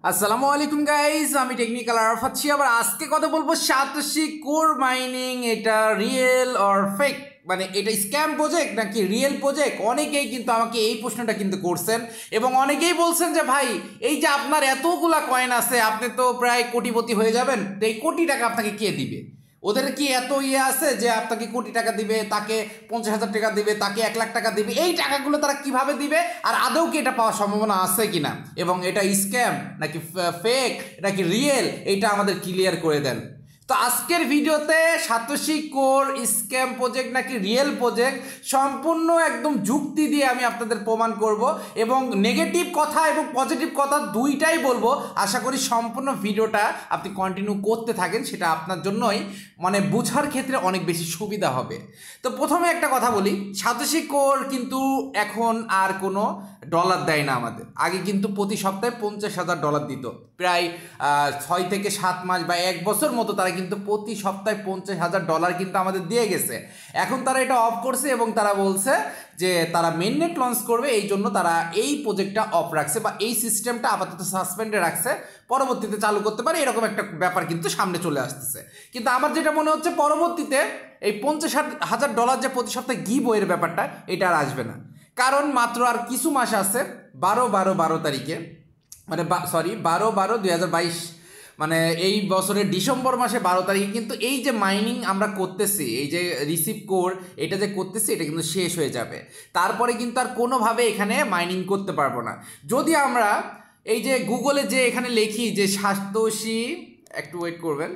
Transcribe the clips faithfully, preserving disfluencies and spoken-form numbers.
আসসালামু আলাইকুম গাইস, আমি টেকনিক্যাল আরাফাত শিহাব। आज के কথা বলবো সাতোশি কোর মাইনিং এটা রিয়েল অর ফেক, মানে এটা স্ক্যাম প্রজেক্ট নাকি রিয়েল প্রজেক্ট। অনেকেই কিন্তু আমাকে এই প্রশ্নটা কিন্তু করছেন এবং অনেকেই বলছেন যে ভাই এই যে আপনার এতগুলা কয়েন আছে, আপনি তো প্রায় কোটিপতি হয়ে যাবেন, তো এই কোটি টাকা আপনাকে কে দিবে? ওদের কি এত ইয়ে আছে যে আপনাকে কোটি টাকা দিবে, তাকে পঞ্চাশ হাজার টাকা দিবে, তাকে এক লাখ টাকা দিবে? এই টাকাগুলো তারা কিভাবে দিবে, আর আদৌ কি এটা পাওয়ার সম্ভাবনা আছে কিনা, এবং এটা স্ক্যাম নাকি ফেক নাকি রিয়েল, এইটা আমাদের ক্লিয়ার করে দেন। তো আজকের ভিডিওতে সাতোশি কোর স্ক্যাম প্রজেক্ট নাকি রিয়েল প্রজেক্ট সম্পূর্ণ একদম যুক্তি দিয়ে আমি আপনাদের প্রমাণ করব, এবং নেগেটিভ কথা এবং পজিটিভ কথা দুইটাই বলবো। আশা করি সম্পূর্ণ ভিডিওটা আপনি কন্টিনিউ করতে থাকেন, সেটা আপনার জন্যই মানে বোঝার ক্ষেত্রে অনেক বেশি সুবিধা হবে। তো প্রথমে একটা কথা বলি, সাতোশি কোর কিন্তু এখন আর কোনো ডলার দেয় না আমাদের। আগে কিন্তু প্রতি সপ্তাহে পঞ্চাশ হাজার ডলার দিত, প্রায় ছয় থেকে সাত মাস বা এক বছর মতো তারা কিন্তু প্রতি সপ্তাহে পঞ্চাশ হাজার ডলার কিন্তু আমাদের দিয়ে গেছে। এখন তারা এটা অফ করছে এবং তারা বলছে যে তারা মেইননেট লঞ্চ করবে, এই জন্য তারা এই প্রজেক্টটা অফ রাখছে বা এই সিস্টেমটা আপাতত সাসপেন্ডে রাখছে, পরবর্তীতে চালু করতে পারে, এরকম একটা ব্যাপার কিন্তু সামনে চলে আসতেছে। কিন্তু আমার যেটা মনে হচ্ছে পরবর্তীতে এই পঞ্চাশ হাজার ডলার যে প্রতি সপ্তাহে গিভ এর ব্যাপারটা, এটা আর আসবে না। কারণ মাত্র আর কিছু মাস আছে, বারো বারো বারো তারিখে মানে সরি বারো বারো দুই হাজার বাইশ মানে এই বছরের ডিসেম্বর মাসে বারো তারিখে কিন্তু এই যে মাইনিং আমরা করতেছি, এই যে রিসিভ কোর এটা যে করতেছি, এটা কিন্তু শেষ হয়ে যাবে। তারপরে কিন্তু আর কোনোভাবে এখানে মাইনিং করতে পারবো না। যদি আমরা এই যে গুগলে যে এখানে লিখি যে সাতোশি, একটু ওয়েট করবেন,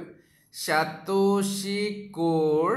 Satoshi Core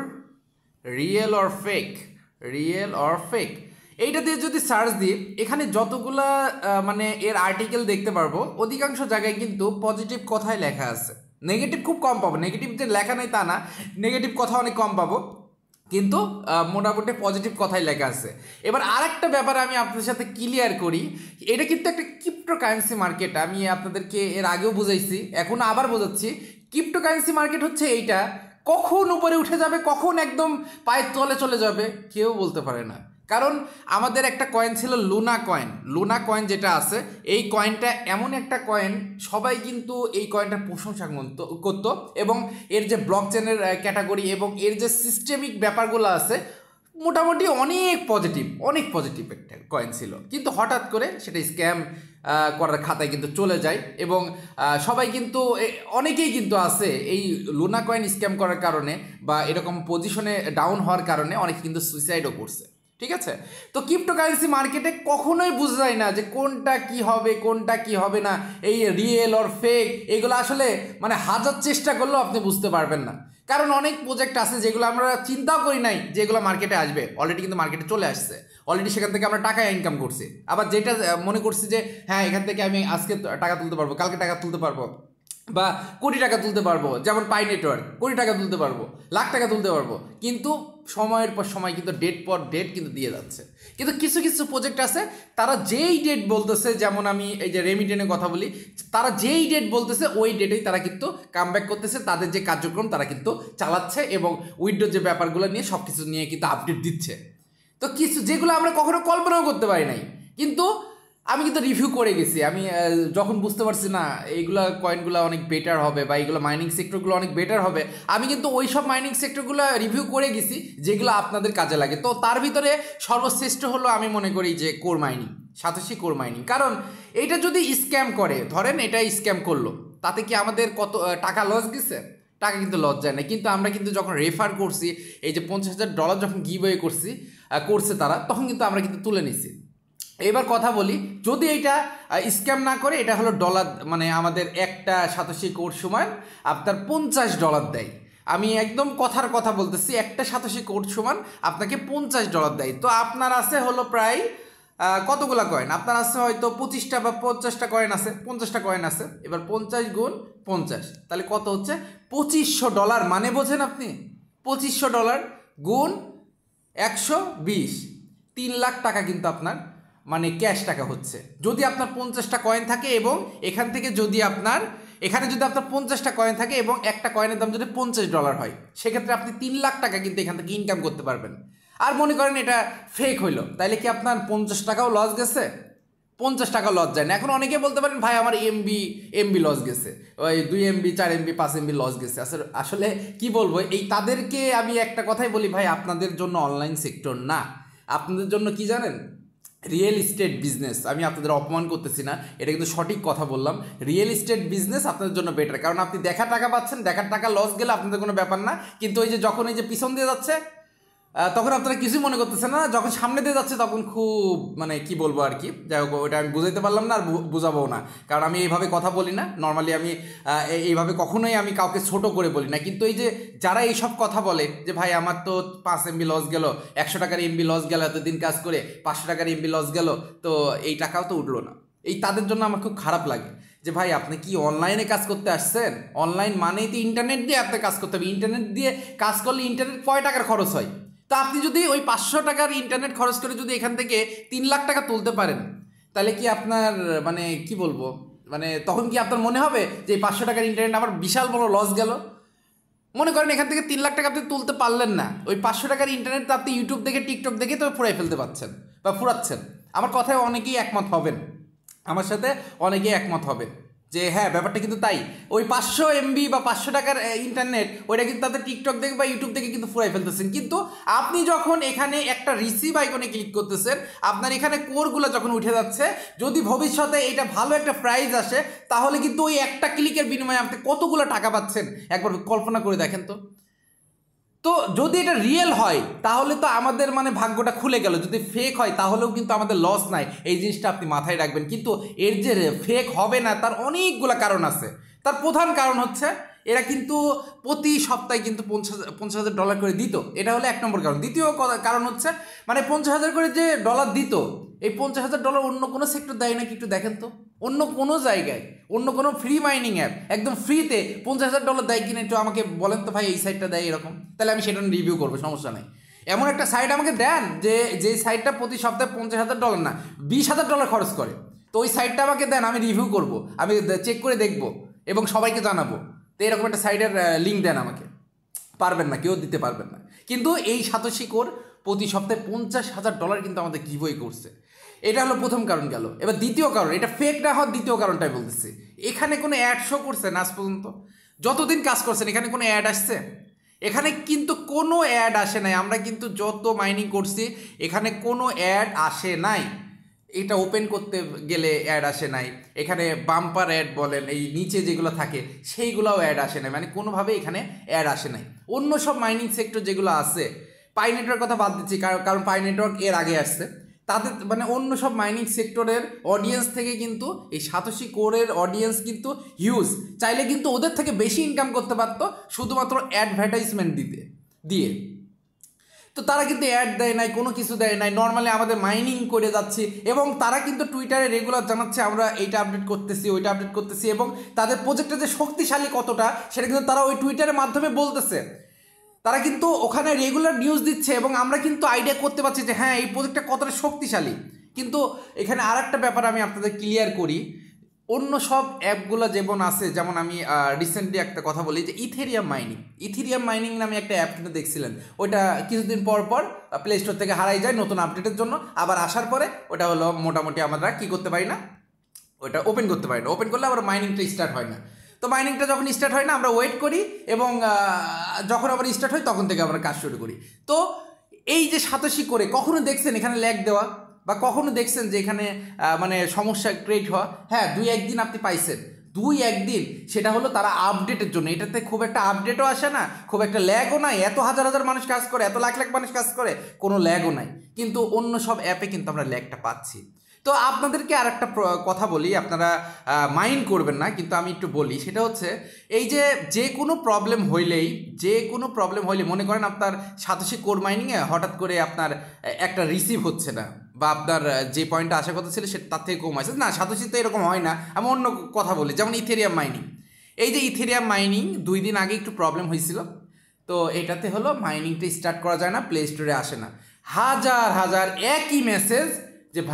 real or fake, real or fake, এইটা দিয়ে যদি সার্চ দিই, এখানে যতগুলা মানে এর আর্টিকেল দেখতে পারবো, অধিকাংশ জায়গায় কিন্তু পজিটিভ কথাই লেখা আছে, নেগেটিভ খুব কম পাবো। নেগেটিভ যে লেখা নেই তা না, নেগেটিভ কথা অনেক কম পাবো, কিন্তু মোটামুটি পজিটিভ কথাই লেখা আছে। এবার আর একটা ব্যাপার আমি আপনাদের সাথে ক্লিয়ার করি, এটা কিন্তু একটা ক্রিপ্টোকারেন্সি মার্কেট। আমি আপনাদেরকে এর আগেও বুঝাইছি, এখন আবার বোঝাচ্ছি। ক্রিপ্টোকারেন্সি মার্কেট হচ্ছে এইটা, কখন উপরে উঠে যাবে, কখন একদম পায়ের তলে চলে যাবে কেউ বলতে পারে না। কারণ আমাদের একটা কয়েন ছিল লুনা কয়েন, লুনা কয়েন যেটা আছে, এই কয়েনটা এমন একটা কয়েন, সবাই কিন্তু এই কয়েনটার প্রশংসা করতো, এবং এর যে ব্লক চেনের ক্যাটাগরি এবং এর যে সিস্টেমিক ব্যাপারগুলো আছে, মোটামুটি অনেক পজিটিভ, অনেক পজিটিভ একটা কয়েন ছিল। কিন্তু হঠাৎ করে সেটা স্ক্যাম করার খাতায় কিন্তু চলে যায়, এবং সবাই কিন্তু অনেকেই কিন্তু আছে এই লুনা কয়েন স্ক্যাম করার কারণে বা এরকম পজিশনে ডাউন হওয়ার কারণে অনেকে কিন্তু সুইসাইডও করছে। ঠিক আছে, তো ক্রিপ্টোকারেন্সি মার্কেটে কখনোই বোঝা যায় না যে কোনটা কি হবে কোনটা কি হবে না, এই রিয়েল অর ফেক, এগুলো আসলে মানে হাজার চেষ্টা করলেও আপনি বুঝতে পারবেন না। কারণ অনেক প্রজেক্ট আছে যেগুলো আমরা চিন্তাও করি নাই যেগুলো মার্কেটে আসবে, অলরেডি কিন্তু মার্কেটে চলে আসছে, অলরেডি সেখান থেকে আমরা টাকা ইনকাম করছি। আবার যেটা মনে করছি যে হ্যাঁ এখান থেকে আমি আজকে টাকা তুলতে পারবো, কালকে টাকা তুলতে পারবো, বা কোটি টাকা তুলতে পারবো, যেমন পাই নেটওয়ার্ক, কোটি টাকা তুলতে পারবো, লাখ টাকা তুলতে পারবো, কিন্তু সময়ের পর সময় কিন্তু ডেট পর ডেট কিন্তু দিয়ে যাচ্ছে। কিন্তু কিছু কিছু প্রজেক্ট আছে তারা যেই ডেট বলতেছে, যেমন আমি এই যে রেমিটেনের কথা বলি, তারা যেই ডেট বলতেছে ওই ডেটেই তারা কিন্তু কামব্যাক করতেছে, তাদের যে কার্যক্রম তারা কিন্তু চালাচ্ছে, এবং উইন্ডোর যে ব্যাপারগুলো নিয়ে সব কিছু নিয়ে কিন্তু আপডেট দিচ্ছে। তো কিছু যেগুলো আমরা কখনো কল্পনাও করতে পারি নাই, কিন্তু আমি কিন্তু রিভিউ করে গেছি। আমি যখন বুঝতে পারছি না এইগুলা কয়েনগুলো অনেক বেটার হবে বা এইগুলো মাইনিং সেক্টরগুলো অনেক বেটার হবে, আমি কিন্তু ওই সব মাইনিং সেক্টরগুলো রিভিউ করে গেছি যেগুলো আপনাদের কাজে লাগে। তো তার ভিতরে সর্বশ্রেষ্ঠ হলো আমি মনে করি যে Core mining, Satoshi Core mining. কারণ এইটা যদি স্ক্যাম করে, ধরেন এটা স্ক্যাম করলো, তাতে কি আমাদের কত টাকা লস গেছে? টাকা কিন্তু লস যায় না, কিন্তু আমরা কিন্তু যখন রেফার করছি, এই যে পঞ্চাশ হাজার ডলার যখন গিভ ওয়ে করছি করছে তারা, তখন কিন্তু আমরা কিন্তু তুলে নিছি। এবার কথা বলি, যদি এইটা স্ক্যাম না করে, এটা হলো ডলার, মানে আমাদের একটা সাতোশি কোর সমান আপনার পঞ্চাশ ডলার দেয়। আমি একদম কথার কথা বলতেছি, একটা সাতোশি কোর সমান আপনাকে পঞ্চাশ ডলার দেয়। তো আপনার আছে হলো প্রায় কতগুলা কয়েন, আপনার আছে হয়তো পঁচিশটা বা পঞ্চাশটা কয়েন আছে, পঞ্চাশটা কয়েন আছে। এবার পঞ্চাশ গুণ পঞ্চাশ, তাহলে কত হচ্ছে? পঁচিশশো ডলার। মানে বোঝেন আপনি, পঁচিশশো ডলার গুণ একশো বিশ, তিন লাখ টাকা কিন্তু আপনার মানে ক্যাশ টাকা হচ্ছে, যদি আপনার পঞ্চাশটা কয়েন থাকে। এবং এখান থেকে যদি আপনার এখানে যদি আপনার পঞ্চাশটা কয়েন থাকে এবং একটা কয়েনের দাম যদি পঞ্চাশ ডলার হয়, সেক্ষেত্রে আপনি তিন লাখ টাকা কিন্তু এখান থেকে ইনকাম করতে পারবেন। আর মনে করেন এটা ফেক হইলো, তাইলে কি আপনার পঞ্চাশ টাকাও লস গেছে? পঞ্চাশ টাকা লস যায় না। এখন অনেকে বলতে পারেন ভাই আমার এমবি এমবি লস গেছে, ওই দুই এমবি চার এমবি পাঁচ এমবি লস গেছে। আসলে আসলে কি বলবো, এই তাদেরকে আমি একটা কথাই বলি ভাই, আপনাদের জন্য অনলাইন সেক্টর না, আপনাদের জন্য কি জানেন, রিয়েল এস্টেট বিজনেস। আমি আপনাদের অপমান করতেছি না, এটা কিন্তু সঠিক কথা বললাম। রিয়েল এস্টেট বিজনেস আপনাদের জন্য বেটার, কারণ আপনি দেখার টাকা পাচ্ছেন, দেখার টাকা লস গেলে আপনাদের কোনো ব্যাপার না। কিন্তু ওই যে যখন এই যে পিছন দিয়ে যাচ্ছে তখন আপনারা কিছুই মনে করতেছেন না, যখন সামনে দিয়ে যাচ্ছে তখন খুব মানে কি বলবো আর কি। যাই হোক, ওইটা আমি বুঝাইতে পারলাম না আর বুঝাবো না, কারণ আমি এইভাবে কথা বলি না নর্মালি, আমি এইভাবে কখনোই আমি কাউকে ছোট করে বলি না। কিন্তু এই যে যারা এইসব কথা বলে যে ভাই আমার তো পাঁচ এমবি লস গেল, একশো টাকার এমবি লস গেল, এতদিন কাজ করে পাঁচশো টাকার এমবি লস গেল, তো এই টাকাও তো উঠলো না, এই তাদের জন্য আমার খুব খারাপ লাগে যে ভাই আপনি কি অনলাইনে কাজ করতে আসছেন? অনলাইন মানেই তো ইন্টারনেট দিয়ে আপনি কাজ করতে হবে, ইন্টারনেট দিয়ে কাজ করলে ইন্টারনেট কয় টাকার খরচ হয়? তো আপনি যদি ওই পাঁচশো টাকার ইন্টারনেট খরচ করে যদি এখান থেকে তিন লাখ টাকা তুলতে পারেন, তাহলে কি আপনার মানে কি বলবো, মানে তখন কি আপনার মনে হবে যে এই পাঁচশো টাকার ইন্টারনেট আমার বিশাল বড় লস গেল? মনে করেন এখান থেকে তিন লাখ টাকা আপনি তুলতে পারলেন না, ওই পাঁচশো টাকার ইন্টারনেট তো আপনি ইউটিউব দেখে টিকটক দেখে তো ফুরাই ফেলতে পারছেন বা ফুরাচ্ছেন। আমার কথায় অনেকেই একমত হবেন, আমার সাথে অনেকেই একমত হবেন যে হ্যাঁ ব্যাপারটা কিন্তু তাই। ওই পাঁচশো এমবি বা পাঁচশো টাকার ইন্টারনেট ওইটা কিন্তু তাদের টিকটক দেখে বা ইউটিউব দেখে কিন্তু ফুরাই ফেলতেছেন। কিন্তু আপনি যখন এখানে একটা রিসিভ আইকনে ক্লিক করতেছেন, আপনার এখানে কোরগুলো যখন উঠে যাচ্ছে, যদি ভবিষ্যতে এটা ভালো একটা প্রাইজ আসে, তাহলে কিন্তু ওই একটা ক্লিকের বিনিময়ে আপনি কতগুলো টাকা পাচ্ছেন একবার কল্পনা করে দেখেন তো। তো যদি এটা রিয়েল হয় তাহলে তো আমাদের মানে ভাগ্যটা খুলে গেল, যদি ফেক হয় তাহলেও কিন্তু আমাদের লস নাই, এই জিনিসটা আপনি মাথায় রাখবেন। কিন্তু এর যে ফেক হবে না তার অনেকগুলো কারণ আছে। তার প্রধান কারণ হচ্ছে এরা কিন্তু প্রতি সপ্তাহে কিন্তু পঞ্চাশ পঞ্চাশ হাজার ডলার করে দিত, এটা হলো এক নম্বর কারণ। দ্বিতীয় কারণ হচ্ছে মানে পঞ্চাশ হাজার করে যে ডলার দিত, এই পঞ্চাশ হাজার ডলার অন্য কোনো সেক্টর দেয় নাকি একটু দেখেন তো, অন্য কোনো জায়গায় অন্য কোনো ফ্রি মাইনিং অ্যাপ একদম ফ্রিতে পঞ্চাশ হাজার ডলার দেয় কিনা একটু আমাকে বলেন তো ভাই, এই সাইটটা দেয় এরকম, তাহলে আমি সেটা রিভিউ করবো, সমস্যা নেই। এমন একটা সাইট আমাকে দেন যে যে সাইটটা প্রতি সপ্তাহে পঞ্চাশ হাজার ডলার না বিশ হাজার ডলার খরচ করে, তো ওই সাইটটা আমাকে দেন, আমি রিভিউ করবো, আমি চেক করে দেখবো এবং সবাইকে জানাবো। তো এরকম একটা সাইটের লিঙ্ক দেন আমাকে, পারবেন না, কেউ দিতে পারবেন না। কিন্তু এই সাতোশি কোর প্রতি সপ্তাহে পঞ্চাশ হাজার ডলার কিন্তু আমাদের গিভওয়ে করছে, এটা হলো প্রথম কারণ গেল। এবার দ্বিতীয় কারণ, এটা ফেক না হওয়ার দ্বিতীয় কারণটাই বলতেছি, এখানে কোনো অ্যাড শো করছে না আজ পর্যন্ত, যতদিন কাজ করছেন এখানে কোনো অ্যাড আসছে? এখানে কিন্তু কোনো অ্যাড আসে নাই, আমরা কিন্তু যত মাইনিং করছি এখানে কোনো অ্যাড আসে নাই, এটা ওপেন করতে গেলে অ্যাড আসে নাই, এখানে বাম্পার অ্যাড বলেন এই নিচে যেগুলো থাকে সেইগুলোও অ্যাড আসে নাই, মানে কোনোভাবে এখানে অ্যাড আসে নাই। অন্য সব মাইনিং সেক্টর যেগুলো আছে, পাই নেটওয়ার্ক কথা বাদ দিচ্ছি কারণ পাই নেটওয়ার্ক এর আগে আসছে, তাদের মানে অন্য সব মাইনিং সেক্টরের অডিয়েন্স থেকে কিন্তু এই সাতোশি কোরের অডিয়েন্স কিন্তু হিউজ, চাইলে কিন্তু ওদের থেকে বেশি ইনকাম করতে পারতো শুধুমাত্র অ্যাডভার্টাইজমেন্ট দিতে দিয়ে। তো তারা কিন্তু অ্যাড দেয় নাই, কোনো কিছু দেয় নাই, নর্মালি আমাদের মাইনিং করে যাচ্ছি এবং তারা কিন্তু টুইটারে রেগুলার জানাচ্ছে আমরা এইটা আপডেট করতেছি ওইটা আপডেট করতেছি, এবং তাদের প্রজেক্টটা যে শক্তিশালী কতটা সেটা কিন্তু তারা ওই টুইটারের মাধ্যমে বলতেছে। তারা কিন্তু ওখানে রেগুলার নিউজ দিচ্ছে এবং আমরা কিন্তু আইডিয়া করতে পারছি যে হ্যাঁ এই প্রজেক্টটা কতটা শক্তিশালী। কিন্তু এখানে আর একটা ব্যাপার আমি আপনাদের ক্লিয়ার করি, অন্য সব অ্যাপগুলো যেমন আছে, যেমন আমি রিসেন্টলি একটা কথা বলি যে ইথেরিয়াম মাইনিং, ইথেরিয়াম মাইনিং নামে একটা অ্যাপ কিন্তু দেখছিলেন, ওইটা কিছুদিন পর পর প্লে স্টোর থেকে হারাই যায় নতুন আপডেটের জন্য, আবার আসার পরে ওটা হলো মোটামুটি আমরা কী করতে পারি না, ওটা ওপেন করতে পারি না, ওপেন করলে আবার মাইনিংটা স্টার্ট হয় না। তো মাইনিংটা যখন স্টার্ট হয় না আমরা ওয়েট করি এবং যখন আবার স্টার্ট হয় তখন থেকে আমরা কাজ শুরু করি। তো এই যে সাতোশি করে কখনো দেখছেন এখানে ল্যাগ দেওয়া বা কখনো দেখছেন যে এখানে মানে সমস্যা ক্রিয়েট হওয়া? হ্যাঁ, দুই একদিন আপনি পাইছেন, দুই একদিন, সেটা হলো তারা আপডেটের জন্য, এটাতে খুব একটা আপডেটও আসে না, খুব একটা ল্যাগও নাই, এত হাজার হাজার মানুষ কাজ করে, এত লাখ লাখ মানুষ কাজ করে, কোনো ল্যাগও নাই। কিন্তু অন্য সব অ্যাপে কিন্তু আমরা ল্যাগটা পাচ্ছি। তো আপনাদেরকে আর একটা কথা বলি, আপনারা মাইন্ড করবেন না কিন্তু আমি একটু বলি, সেটা হচ্ছে এই যে যে কোনো প্রবলেম হইলেই যে কোনো প্রবলেম হইলে মনে করেন আপনার সাতোশি কোর মাইনিংয়ে হঠাৎ করে আপনার একটা রিসিভ হচ্ছে না বা আপনার যে পয়েন্টটা আসার কথা ছিল সেটা তার থেকে কম আসে না, সাতোশিতে এরকম হয় না। আমি অন্য কথা বলি, যেমন ইথেরিয়াম মাইনিং, এই যে ইথেরিয়াম মাইনিং দুই দিন আগে একটু প্রবলেম হয়েছিল, তো এটাতে হলো মাইনিংটা স্টার্ট করা যায় না, প্লে স্টোরে আসে না, হাজার হাজার একই মেসেজ যে ভাই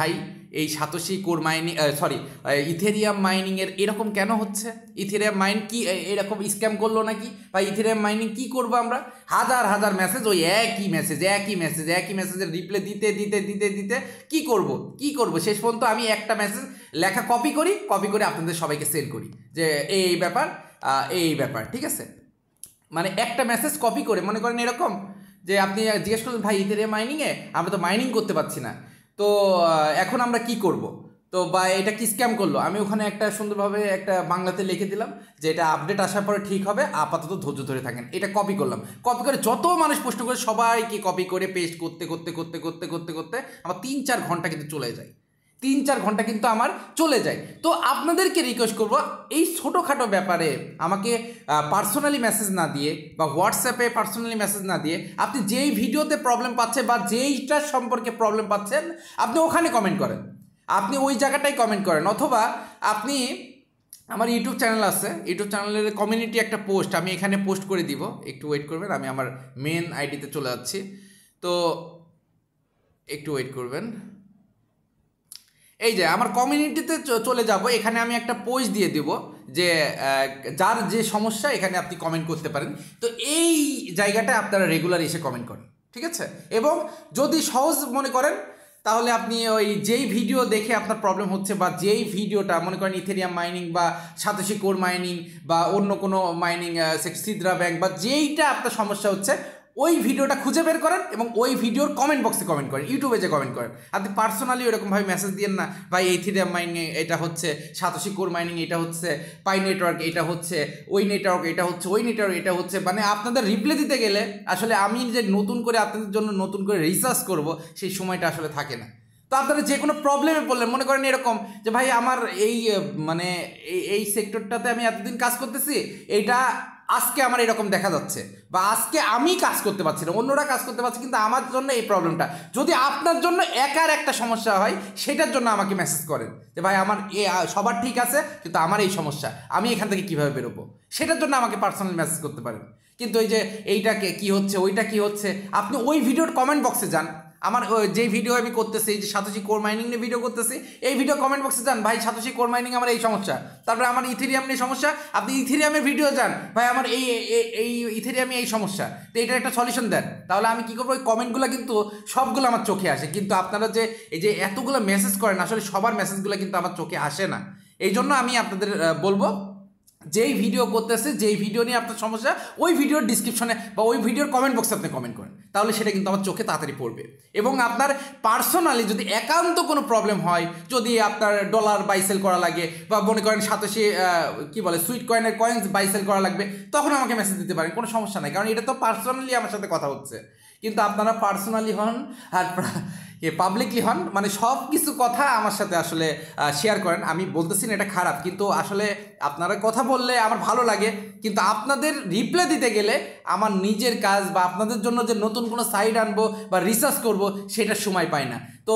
এই Satoshi Core mining sorry Ethereum মাইনিংয়ের এরকম কেন হচ্ছে? ইথেরিয়াম মাইন কি এরকম স্ক্যাম করলো নাকি? বা ইথেরিয়াম মাইনিং কি করবো আমরা? হাজার হাজার মেসেজ, ওই একই মেসেজ একই মেসেজ একই মেসেজের রিপ্লাই দিতে দিতে দিতে দিতে কি করব কি করব শেষ পর্যন্ত আমি একটা মেসেজ লেখা কপি করি, কপি করে আপনাদের সবাইকে সেন্ড করি যে এই ব্যাপার এই ব্যাপার, ঠিক আছে? মানে একটা মেসেজ কপি করে মনে করেন এরকম যে আপনি জিজ্ঞেস করলেন ভাই ইথেরিয়াম মাইনিংয়ে আমরা তো মাইনিং করতে পারছি না, তো এখন আমরা কি করব, তো বা এটা কি স্ক্যাম করলো, আমি ওখানে একটা সুন্দরভাবে একটা বাংলাতে লিখে দিলাম যে এটা আপডেট আসার পরে ঠিক হবে, আপাতত ধৈর্য ধরে থাকেন। এটা কপি করলাম, কপি করে যত মানুষ প্রশ্ন করে সবাইকে কপি করে পেস্ট করতে করতে করতে করতে করতে করতে আমার তিন চার ঘন্টা কিন্তু চলে যায়, তিন চার ঘন্টা কিন্তু আমার চলে যায়। তো আপনাদেরকে রিকোয়েস্ট করব এই ছোটোখাটো ব্যাপারে আমাকে পার্সোনালি মেসেজ না দিয়ে বা হোয়াটসঅ্যাপে পার্সোনালি মেসেজ না দিয়ে আপনি যেই ভিডিওতে প্রবলেম পাচ্ছেন বা যেইটার সম্পর্কে প্রবলেম পাচ্ছেন আপনি ওখানে কমেন্ট করেন, আপনি ওই জায়গাটাই কমেন্ট করেন, অথবা আপনি আমার ইউটিউব চ্যানেল আছে, ইউটিউব চ্যানেলের কমিউনিটি একটা পোস্ট আমি এখানে পোস্ট করে দিব, একটু ওয়েট করবেন, আমি আমার মেন আইডিতে চলে যাচ্ছি, তো একটু ওয়েট করবেন। এই যে আমার কমিউনিটিতে চলে যাব, এখানে আমি একটা পোস্ট দিয়ে দেব যে যার যে সমস্যা এখানে আপনি কমেন্ট করতে পারেন, তো এই জায়গাটায় আপনারা রেগুলার এসে কমেন্ট করেন, ঠিক আছে? এবং যদি সহজ মনে করেন তাহলে আপনি ওই যেই ভিডিও দেখে আপনার প্রবলেম হচ্ছে বা যেই ভিডিওটা মনে করেন ইথেরিয়াম মাইনিং বা সাতোশি কোর মাইনিং বা অন্য কোনো মাইনিং সিদ্রা ব্যাংক বা যেইটা আপনার সমস্যা হচ্ছে ওই ভিডিওটা খুঁজে বের করেন এবং ওই ভিডিওর কমেন্ট বক্সে কমেন্ট করেন, ইউটিউবে যে কমেন্ট করেন। আপনি পার্সোনালি ওরকমভাবে মেসেজ দিয়েন না ভাই ইথেরিয়াম মাইনিং এটা হচ্ছে, সাতোশি কোর মাইনিং এটা হচ্ছে, পাই নেটওয়ার্ক এটা হচ্ছে, ওই নেটওয়ার্ক এটা হচ্ছে, ওই নেটওয়ার্ক এটা হচ্ছে, মানে আপনাদের রিপ্লাই দিতে গেলে আসলে আমি যে নতুন করে আপনাদের জন্য নতুন করে রিসার্চ করব সেই সময়টা আসলে থাকে না। তো আপনারা যে কোনো প্রবলেমে পড়লেন, মনে করেন এরকম যে ভাই আমার এই মানে এই এই সেক্টরটাতে আমি এতদিন কাজ করতেছি, এইটা আজকে আমার এরকম দেখা যাচ্ছে বা আজকে আমি কাজ করতে পারছি না, অন্যরা কাজ করতে পারছে কিন্তু আমার জন্য এই প্রবলেমটা, যদি আপনার জন্য একার একটা সমস্যা হয় সেটার জন্য আমাকে মেসেজ করেন যে ভাই আমার এ সবার ঠিক আছে কিন্তু আমার এই সমস্যা, আমি এখান থেকে কীভাবে বেরোবো, সেটার জন্য আমাকে পার্সোনালি মেসেজ করতে পারেন। কিন্তু ওই যে এইটাকে কী হচ্ছে ওইটা কী হচ্ছে, আপনি ওই ভিডিওর কমেন্ট বক্সে যান, আমার যে ভিডিও আমি করতেছি এই যে সাতোশি কোর মাইনিং নিয়ে ভিডিও করতেছি এই ভিডিও কমেন্ট বক্সে যান ভাই সাতোশি কোর মাইনিং আমার এই সমস্যা, তারপরে আমার ইথেরিয়াম নিয়ে সমস্যা, আপনি ইথেরিয়ামের ভিডিও যান ভাই আমার এই এই ইথেরিয়ামে এই সমস্যা, তো এটার একটা সলিউশন দেন, তাহলে আমি কী করবো ওই কমেন্টগুলো কিন্তু সবগুলো আমার চোখে আসে, কিন্তু আপনারা যে এই যে এতগুলো মেসেজ করেন আসলে সবার মেসেজগুলো কিন্তু আমার চোখে আসে না, এই জন্য আমি আপনাদের বলবো যেই ভিডিও করতেছে যেই ভিডিও নিয়ে আপনার সমস্যা ওই ভিডিওর ডিসক্রিপশনে বা ওই ভিডিওর কমেন্ট বক্সে আপনি কমেন্ট করেন, তাহলে সেটা কিন্তু আমার চোখে তাড়াতাড়ি পড়বে। এবং আপনার পার্সোনালি যদি একান্ত কোনো প্রবলেম হয়, যদি আপনার ডলার বাইসেল করা লাগে বা মনে করেন সাতোশি কী বলে সুইট কয়েনের কয়েন্স বাইসেল করা লাগবে, তখন আমাকে মেসেজ দিতে পারেন, কোনো সমস্যা নাই, কারণ এটা তো পার্সোনালি আমার সাথে কথা হচ্ছে। কিন্তু আপনারা পার্সোনালি হন আর পাবলিকলি হন, মানে সব কিছু কথা আমার সাথে আসলে শেয়ার করেন, আমি বলতেছি না এটা খারাপ, কিন্তু আসলে আপনারা কথা বললে আমার ভালো লাগে, কিন্তু আপনাদের রিপ্লাই দিতে গেলে আমার নিজের কাজ বা আপনাদের জন্য যে নতুন কোনো সাইট আনবো বা রিসার্চ করব সেটার সময় পাই না। তো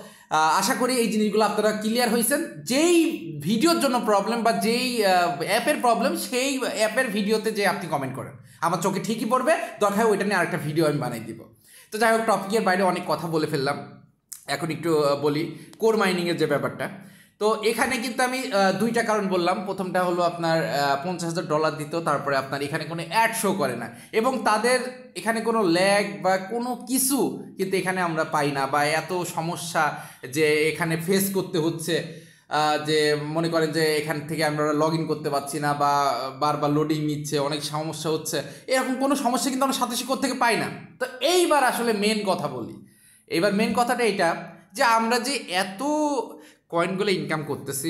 আশা করি এই জিনিসগুলো আপনারা ক্লিয়ার হয়েছেন, যেই ভিডিওর জন্য প্রবলেম বা যেই অ্যাপের প্রবলেম সেই অ্যাপের ভিডিওতে যে আপনি কমেন্ট করেন আমার চোখে ঠিকই পড়বে, দরকার ওইটা নিয়ে আরেকটা ভিডিও আমি বানাই দিব। তো যাই হোক, টপিকের বাইরে অনেক কথা বলে ফেললাম, এখন একটু বলি কোর মাইনিংয়ের যে ব্যাপারটা। তো এখানে কিন্তু আমি দুইটা কারণ বললাম, প্রথমটা হলো আপনার পঞ্চাশ হাজার ডলার দিত, তারপরে আপনার এখানে কোনো অ্যাড শো করে না এবং তাদের এখানে কোনো ল্যাগ বা কোনো কিছু কিন্তু এখানে আমরা পাই না, বা এত সমস্যা যে এখানে ফেস করতে হচ্ছে, যে মনে করেন যে এখান থেকে আমরা লগ ইন করতে পারছি না বা বারবার লোডিং নিচ্ছে, অনেক সমস্যা হচ্ছে, এরকম কোনো সমস্যা কিন্তু আমরা সাতোশি কোর থেকে পাই না। তো এইবার আসলে মেন কথা বলি, এইবার মেন কথাটা এইটা যে আমরা যে এত কয়েনগুলো ইনকাম করতেছি,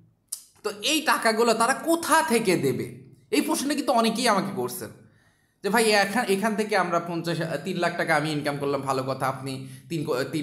তো এই টাকাগুলো তারা কোথা থেকে দেবে, এই প্রশ্নটা কিন্তু অনেকেই আমাকে করছেন যে ভাই এখান এখান থেকে আমরা পঞ্চাশ তিন লাখ টাকা আমি ইনকাম করলাম, ভালো কথা, আপনি তিন তিন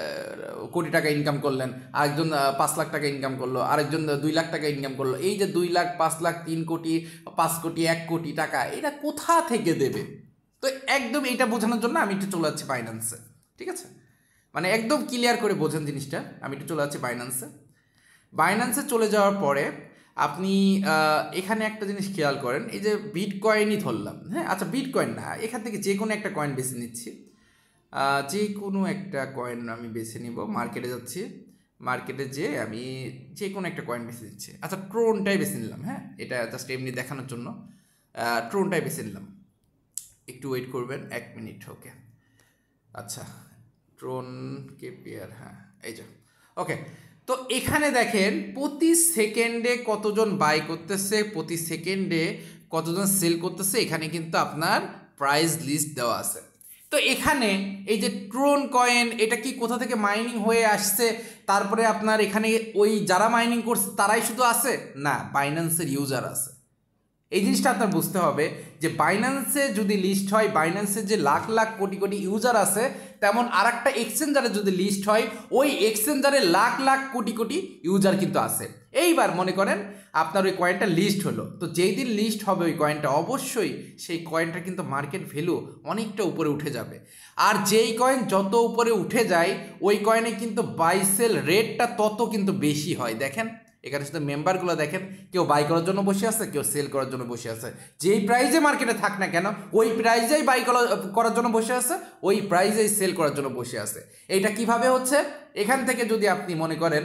কোটি টাকা ইনকাম করলেন, আরেকজন পাঁচ লাখ টাকা ইনকাম করলো, আরেকজন দুই লাখ টাকা ইনকাম করলো, এই যে দুই লাখ পাঁচ লাখ তিন কোটি পাঁচ কোটি এক কোটি টাকা এটা কোথা থেকে দেবে? তো একদম এইটা বোঝানোর জন্য আমি একটু চলে যাচ্ছি বাইন্যান্সে, ঠিক আছে? মানে একদম ক্লিয়ার করে বোঝেন জিনিসটা, আমি একটু চলে যাচ্ছি বাইন্যান্সে। বাইন্যান্সে চলে যাওয়ার পরে আপনি এখানে একটা জিনিস খেয়াল করেন, এই যে বিটকয়েনই ধরলাম, হ্যাঁ আচ্ছা বিটকয়েন না, এখান থেকে যে কোনো একটা কয়েন বেছে নিচ্ছি, যে কোনো একটা কয়েন আমি বেছে নিব, মার্কেটে যাচ্ছি, মার্কেটে যে আমি যে কোনো একটা কয়েন বেছে দিচ্ছি। আচ্ছা, ট্রোনটাই বেছে নিলাম। হ্যাঁ, এটা জাস্ট এমনি দেখানোর জন্য ট্রোনটাই বেছে নিলাম। একটু ওয়েট করবেন, এক মিনিট। ওকে, আচ্ছা, ট্রোন কেপিআর, হ্যাঁ এই যে। ওকে, তো এখানে দেখেন প্রতি সেকেন্ডে কতজন বাই করতেছে, প্রতি সেকেন্ডে কতজন সেল করতেছে, এখানে কিন্তু আপনার প্রাইস লিস্ট দেওয়া আছে। তো এখানে এই যে ট্রোন কয়েন, এটা কি কোথা থেকে মাইনিং হয়ে আসছে, তারপরে আপনার এখানে ওই যারা মাইনিং করছে তারাই শুধু আছে না, বাইন্যান্সের ইউজার আছে। এই জিনিসটা আপনার বুঝতে হবে যে বাইন্যান্সে যদি লিস্ট হয়, বাইন্যান্সের যে লাখ লাখ কোটি কোটি ইউজার আছে, তেমন আর একটা এক্সচেঞ্জারে যদি লিস্ট হয়, ওই এক্সচেঞ্জারে লাখ লাখ কোটি কোটি ইউজার কিন্তু আছে। এইবার মনে করেন আপনার ওই কয়েনটা লিস্ট হলো, তো যেই দিন লিস্ট হবে ওই কয়েনটা, অবশ্যই সেই কয়েনটা কিন্তু মার্কেট ভ্যালু অনেকটা উপরে উঠে যাবে। আর যেই কয়েন যত উপরে উঠে যায়, ওই কয়েনে কিন্তু বাই সেল রেটটা তত কিন্তু বেশি হয়। দেখেন এখানে শুধু মেম্বারগুলো দেখেন, কেউ বাই করার জন্য বসে আছে, কেউ সেল করার জন্য বসে আছে। যেই প্রাইজে মার্কেটে থাক না কেন, ওই প্রাইজেই বাই করার জন্য বসে আছে, ওই প্রাইজেই সেল করার জন্য বসে আছে। এইটা কিভাবে হচ্ছে, এখান থেকে যদি আপনি মনে করেন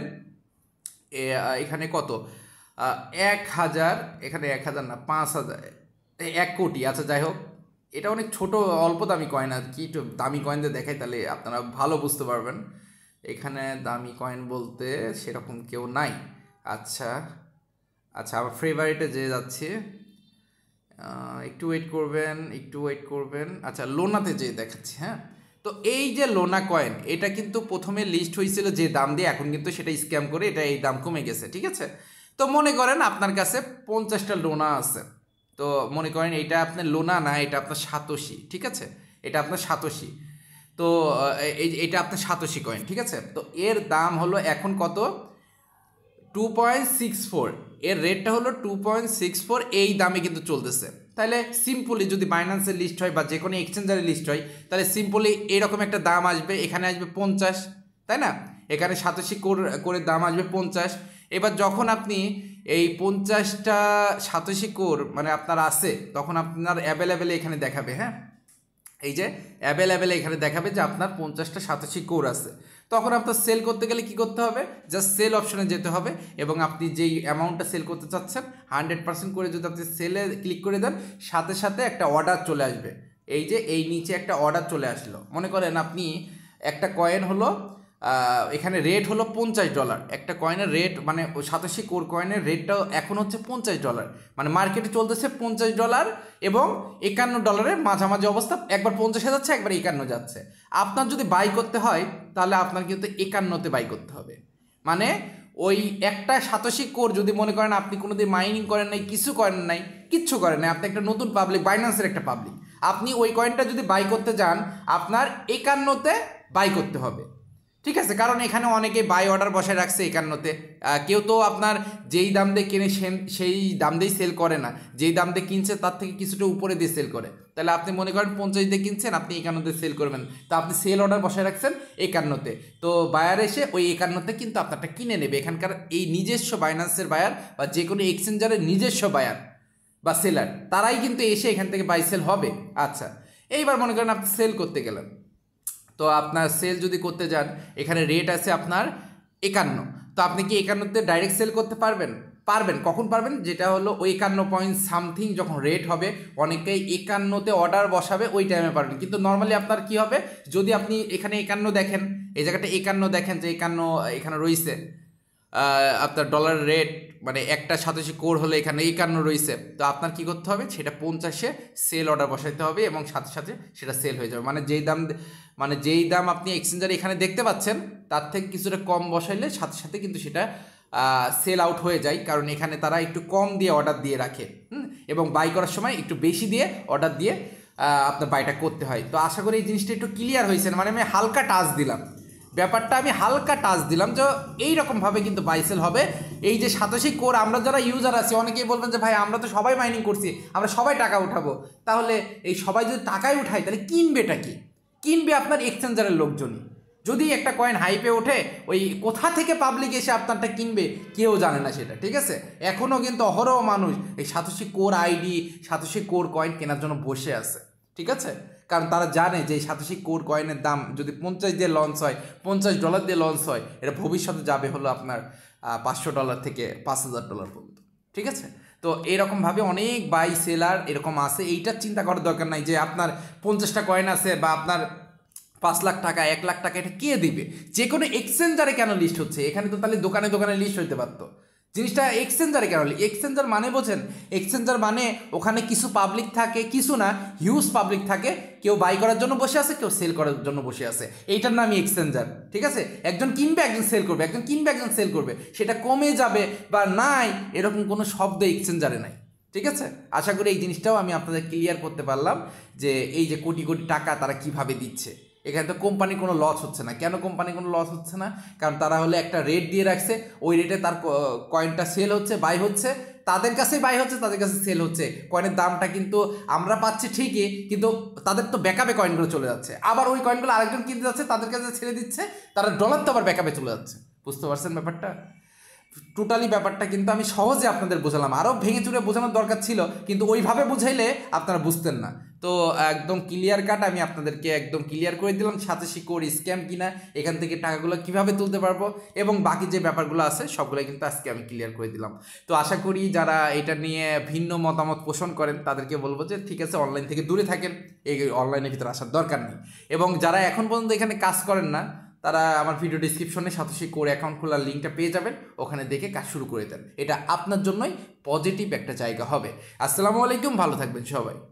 এখানে কত, এক হাজার, এখানে এক হাজার না পাঁচ হাজার, এক কোটি, আচ্ছা যাই হোক, এটা অনেক ছোট অল্প দামি কয়েন। আর কি একটু দামি কয়েন দিয়ে দেখাই, তাহলে আপনারা ভালো বুঝতে পারবেন। এখানে দামি কয়েন বলতে সেরকম কেউ নাই। আচ্ছা আচ্ছা, আমার ফেভারিটে যে যাচ্ছে, একটু ওয়েট করবেন, একটু ওয়েট করবেন। আচ্ছা, লোনাতে যে দেখাচ্ছি। হ্যাঁ, তো এই যে লোনা কয়েন, এটা কিন্তু প্রথমে লিস্ট হয়েছিল যে দাম দিয়ে, এখন কিন্তু সেটা স্ক্যাম করে এটা এই দাম কমে গেছে। ঠিক আছে, তো মনে করেন আপনার কাছে পঞ্চাশটা লোনা আছে, তো মনে করেন এটা আপনার লোনা না, এটা আপনার সাতোশি। ঠিক আছে, এটা আপনার সাতোশি, তো এই এটা আপনার সাতোশি কয়েন। ঠিক আছে, তো এর দাম হলো এখন কত, টু পয়েন্ট সিক্স ফোর, এর রেটটা হলো টু পয়েন্ট সিক্স ফোর, এই দামে কিন্তু চলতেছে। তাহলে সিম্পলি যদি বাইন্যান্সের লিস্ট হয় বা যে কোনো এক্সচেঞ্জারের লিস্ট হয়, তাহলে সিম্পলি এরকম একটা দাম আসবে, এখানে আসবে পঞ্চাশ, তাই না, এখানে সাতাশি করে দাম আসবে পঞ্চাশ। এবার যখন আপনি এই পঞ্চাশটা সাতাশি কোর মানে আপনার আছে, তখন আপনার অ্যাভেলেবেলে এখানে দেখাবে। হ্যাঁ, এই যে অ্যাভেলেবেলে এখানে দেখাবে যে আপনার পঞ্চাশটা সাতাশি কোর আছে। তখন আপনার সেল করতে গেলে কি করতে হবে, জাস্ট সেল অপশনে যেতে হবে, এবং আপনি যেই অ্যামাউন্টটা সেল করতে চাচ্ছেন হান্ড্রেড পার্সেন্ট করে যদি আপনি সেলে ক্লিক করে দেন, সাথে সাথে একটা অর্ডার চলে আসবে। এই যে এই নিচে একটা অর্ডার চলে আসলো, মনে করেন আপনি একটা কয়েন হলো, এখানে রেট হলো পঞ্চাশ ডলার, একটা কয়েনের রেট মানে সাতাশি কোর কয়েনের রেটটাও এখন হচ্ছে পঞ্চাশ ডলার, মানে মার্কেটে চলতেছে পঞ্চাশ ডলার এবং একান্ন ডলারের মাঝামাঝি অবস্থা, একবার পঞ্চাশে যাচ্ছে, একবার একান্ন যাচ্ছে। আপনার যদি বাই করতে হয় তাহলে আপনার কিন্তু একান্নতে বাই করতে হবে। মানে ওই একটা সাতাশি কোর যদি মনে করেন আপনি কোনোদিন মাইনিং করেন নাই, কিছু করেন নাই, কিচ্ছু করেন নাই, আপনি একটা নতুন পাবলিক, বাইন্যান্সের একটা পাবলিক, আপনি ওই কয়েনটা যদি বাই করতে যান, আপনার একান্নতে বাই করতে হবে। ঠিক আছে, কারণ এখানে অনেকে বাই অর্ডার বসায় রাখছে একান্নতে, কেউ তো আপনার যেই দাম দিয়ে কিনে সেই দাম দিয়েই সেল করে না, যেই দাম দিয়ে কিনছে তার থেকে কিছুটা উপরে দিয়ে সেল করে। তাহলে আপনি মনে করেন পঞ্চাশ দিয়ে কিনছেন, আপনি একান্নতে সেল করবেন, তো আপনি সেল অর্ডার বসায় রাখছেন একান্নতে, তো বায়ার এসে ওই একান্নতে কিন্তু আপনারটা কিনে নেবে। এখানকার এই নিজস্ব বাইন্যান্সের বায়ার বা যে কোনো এক্সচেঞ্জারের নিজস্ব বায়ার বা সেলার, তারাই কিন্তু এসে এখান থেকে বাই সেল হবে। আচ্ছা, এইবার মনে করেন আপনি সেল করতে গেলেন, তো আপনার সেল যদি করতে যান, এখানে রেট আছে আপনার একান্ন, তো আপনি কি একান্নতে ডাইরেক্ট সেল করতে পারবেন? পারবেন। কখন পারবেন? যেটা হলো ওই একান্ন পয়েন্ট সামথিং যখন রেট হবে, অনেকেই একান্নতে অর্ডার বসাবে, ওই টাইমে পারবেন। কিন্তু নর্মালি আপনার কি হবে, যদি আপনি এখানে একান্ন দেখেন, এই জায়গাটা একান্ন দেখেন যে একান্ন এখানে রয়েছে আপনার ডলার রেট, মানে একটা সাতাশি কোর হলে এখানে একান্ন রয়েছে, তো আপনার কি করতে হবে, সেটা পঞ্চাশে সেল অর্ডার বসাইতে হবে এবং সাথে সাথে সেটা সেল হয়ে যাবে। মানে যেই দাম মানে যেই দাম আপনি এক্সচেঞ্জারে এখানে দেখতে পাচ্ছেন, তার থেকে কিছুটা কম বসাইলে সাথে সাথে কিন্তু সেটা সেল আউট হয়ে যায়, কারণ এখানে তারা একটু কম দিয়ে অর্ডার দিয়ে রাখে, হুম, এবং বাই করার সময় একটু বেশি দিয়ে অর্ডার দিয়ে আপনার বাইটা করতে হয়। তো আশা করি এই জিনিসটা একটু ক্লিয়ার হয়েছে, মানে আমি হালকা টাচ দিলাম ব্যাপারটা, আমি হালকা টাচ দিলাম যে এইরকমভাবে কিন্তু বাইসেল হবে। এই যে সাতাশি কোর আমরা যারা ইউজার আছি, অনেকেই বলবেন যে ভাই আমরা তো সবাই মাইনিং করছি, আমরা সবাই টাকা উঠাবো, তাহলে এই সবাই যদি টাকাই উঠায় তাহলে কিনবেটা কি? কিনবে আপনার এক্সচেঞ্জারের লোকজনই। যদি একটা কয়েন হাইপে ওঠে, ওই কোথা থেকে পাবলিক এসে আপনারটা কিনবে কেউ জানে না সেটা। ঠিক আছে, এখনও কিন্তু অহরহ মানুষ এই Satoshi Core ID Satoshi Core coin কেনার জন্য বসে আছে। ঠিক আছে, কারণ তারা জানে যে এই সাতোশি কোর কয়েনের দাম যদি পঞ্চাশ দিয়ে লঞ্চ হয়, পঞ্চাশ ডলার দিয়ে লঞ্চ হয়, এটা ভবিষ্যতে যাবে হলো আপনার পাঁচশো ডলার থেকে পাঁচ হাজার ডলার পর্যন্ত। ঠিক আছে, তো এরকমভাবে অনেক বাই সেলার এরকম আছে। এইটার চিন্তা করার দরকার নাই যে আপনার পঞ্চাশটা কয়েন আছে বা আপনার পাঁচ লাখ টাকা এক লাখ টাকা এটা কে দিবে। যে কোনো এক্সচেঞ্জারে কেন লিস্ট হচ্ছে? এখানে তো তাহলে দোকানে দোকানে লিস্ট হইতে পারতো। জিনিসটা এক্সচেঞ্জারে কেন? এক্সচেঞ্জার মানে বোঝেন? এক্সচেঞ্জার মানে ওখানে কিছু পাবলিক থাকে, কিছু না হিউজ পাবলিক থাকে, কেউ বাই করার জন্য বসে আছে, কেউ সেল করার জন্য বসে আছে, এইটার নামই এক্সচেঞ্জার। ঠিক আছে, একজন কিনবে একজন সেল করবে, একজন কিনবে একজন সেল করবে, সেটা কমে যাবে বা নাই এরকম কোনো শব্দ এক্সচেঞ্জারে নাই। ঠিক আছে, আশা করি এই জিনিসটাও আমি আপনাদের ক্লিয়ার করতে পারলাম যে এই যে কোটি কোটি টাকা তারা কিভাবে দিচ্ছে। এখানে তো কোম্পানি কোনো লস হচ্ছে না। কেন কোম্পানি কোনো লস হচ্ছে না? কারণ তারা হলে একটা রেট দিয়ে রাখছে, ওই রেটে তার কয়েনটা সেল হচ্ছে, বাই হচ্ছে, তাদের কাছেই বাই হচ্ছে, তাদের কাছে সেল হচ্ছে। কয়েনের দামটা কিন্তু আমরা পাচ্ছি ঠিকই, কিন্তু তাদের তো ব্যাকআপে কয়েনগুলো চলে যাচ্ছে, আবার ওই কয়েনগুলো আরেকজন কিনতে যাচ্ছে, তাদের কাছে ছেড়ে দিচ্ছে, তারা ডলার তো আবার ব্যাকআপে চলে যাচ্ছে। বুঝতে পারছেন ব্যাপারটা? টোটালি ব্যাপারটা কিন্তু আমি সহজে আপনাদের বোঝালাম, আরও ভেঙে চুরে বোঝানোর দরকার ছিল, কিন্তু ওইভাবে বুঝাইলে আপনারা বুঝতেন না। তো একদম ক্লিয়ার কাট আমি আপনাদেরকে একদম ক্লিয়ার করে দিলাম সাতোশি কোর স্ক্যাম কিনা, এখান থেকে টাকাগুলো কিভাবে তুলতে পারবো, এবং বাকি যে ব্যাপারগুলো আছে সবগুলো কিন্তু আজকে আমি ক্লিয়ার করে দিলাম। তো আশা করি যারা এটা নিয়ে ভিন্ন মতামত পোষণ করেন তাদেরকে বলবো যে ঠিক আছে, অনলাইন থেকে দূরে থাকেন, এই অনলাইনের ভিতরে আসার দরকার নেই। এবং যারা এখন পর্যন্ত এখানে কাজ করেন না, তারা আমার ভিডিও ডিসক্রিপশনে সাতোশি কোর অ্যাকাউন্ট খোলার লিঙ্কটা পেয়ে যাবেন, ওখানে দেখে কাজ শুরু করে দেন। এটা আপনার জন্যই পজিটিভ একটা জায়গা হবে। আসসালামু আলাইকুম, ভালো থাকবেন সবাই।